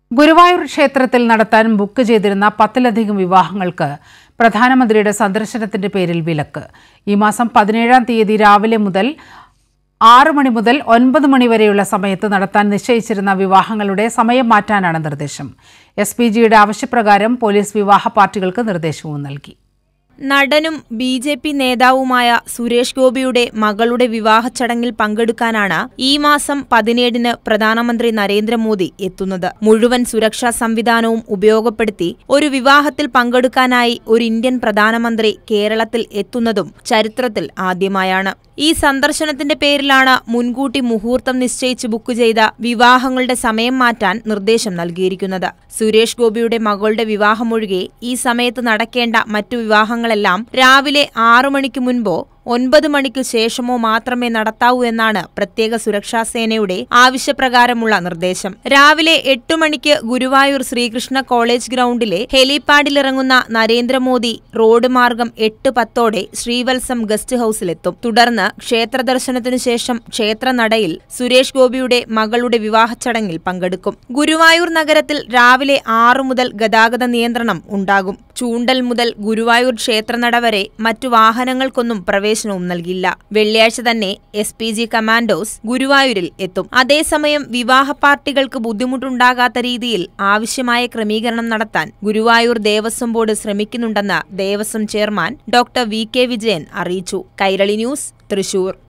ഗുരുവായൂർ ക്ഷേത്രത്തിൽ നടത്താൻ ബുക്ക് ചെയ്തിരുന്ന 10ലധികം വിവാഹങ്ങൾക്ക് പ്രധാനമന്ത്രിയുടെ സന്ദർശനത്തിന്റെ പേരിൽ വിലക്ക്. ഈ മാസം 17-ാം തീയതി രാവിലെ മുതൽ 6 മണി മുതൽ 9 മണി വരെയുള്ള സമയത്ത് നടത്താൻ നിശ്ചയിച്ചിരുന്ന വിവാഹങ്ങളുടെ സമയം മാറ്റാനാണ് നിർദ്ദേശം. SPGയുടെ ആവശ്യപ്രകാരം പോലീസ് വിവാഹ പാർട്ടികൾക്ക് നിർദ്ദേശവും നൽകി. നടനും BJP നേതാവുമായ സുരേഷ് ഗോപിയുടെ മകളുടെ വിവാഹ ചടങ്ങിൽ പങ്കെടുക്കാനാണ് ഈ മാസം 17-ന് പ്രധാനമന്ത്രി നരേന്ദ്രമോദി എത്തുന്നത്. മുഴുവൻ സുരക്ഷാ സംവിധാനവും ഉപയോഗപ്പെടുത്തി ഒരു വിവാഹത്തിൽ പങ്കെടുക്കാനായി ഒരു ഇന്ത്യൻ പ്രധാനമന്ത്രി കേരളത്തിൽ എത്തുന്നതും ചരിത്രത്തിൽ ആദ്യമായാണ്. ഈ സന്ദർശനത്തിന്റെ പേരിലാണ് മുൻകൂട്ടി മുഹൂർത്തം നിശ്ചയിച്ച് ബുക്ക് ചെയ്ത വിവാഹങ്ങളുടെ സമയം മാറ്റാൻ നിർദ്ദേശം നൽകിയിരിക്കുന്നത്. സുരേഷ് ഗോപിയുടെ മകളുടെ വിവാഹമൊഴികെ ഈ സമയത്ത് നടക്കേണ്ട മറ്റു വിവാഹങ്ങളെല്ലാം രാവിലെ 6 മണിക്ക് മുൻപോ 9 മണിക്ക് ശേഷമോ മാത്രമേ നടത്താവൂ എന്നാണ് പ്രത്യേക സുരക്ഷാ സേനയുടെ ആവശ്യപ്രകാരമുള്ള നിർദ്ദേശം. രാവിലെ 8 മണിക്ക് ഗുരുവായൂർ ശ്രീകൃഷ്ണ കോളേജ് ഗ്രൗണ്ടിലെ ഹെലിപാഡിലിറങ്ങുന്ന നരേന്ദ്രമോദി റോഡ് മാർഗം 8:10 ശ്രീവത്സം ഗസ്റ്റ് ഹൌസിലെത്തും. തുടർന്ന് ക്ഷേത്ര ദർശനത്തിനു ശേഷം ക്ഷേത്രനടയിൽ സുരേഷ് ഗോപിയുടെ മകളുടെ വിവാഹ ചടങ്ങിൽ പങ്കെടുക്കും. ഗുരുവായൂർ നഗരത്തിൽ രാവിലെ 6 മുതൽ ഗതാഗത നിയന്ത്രണം ഉണ്ടാകും. ചൂണ്ടൽ മുതൽ ഗുരുവായൂർ ക്ഷേത്രനട വരെ മറ്റു വാഹനങ്ങൾക്കൊന്നും പ്രവേശനവും നൽകില്ല. വെള്ളിയാഴ്ച തന്നെ SPG കമാൻഡോസ് ഗുരുവായൂരിൽ എത്തും. അതേസമയം വിവാഹ പാർട്ടികൾക്ക് ബുദ്ധിമുട്ടുണ്ടാകാത്ത രീതിയിൽ ആവശ്യമായ ക്രമീകരണം നടത്താൻ ഗുരുവായൂർ ദേവസ്വം ബോർഡ് ശ്രമിക്കുന്നുണ്ടെന്ന് Devaswom chairman doctor VK Vijayan അറിയിച്ചു. കൈരളി ന്യൂസ്, തൃശൂർ.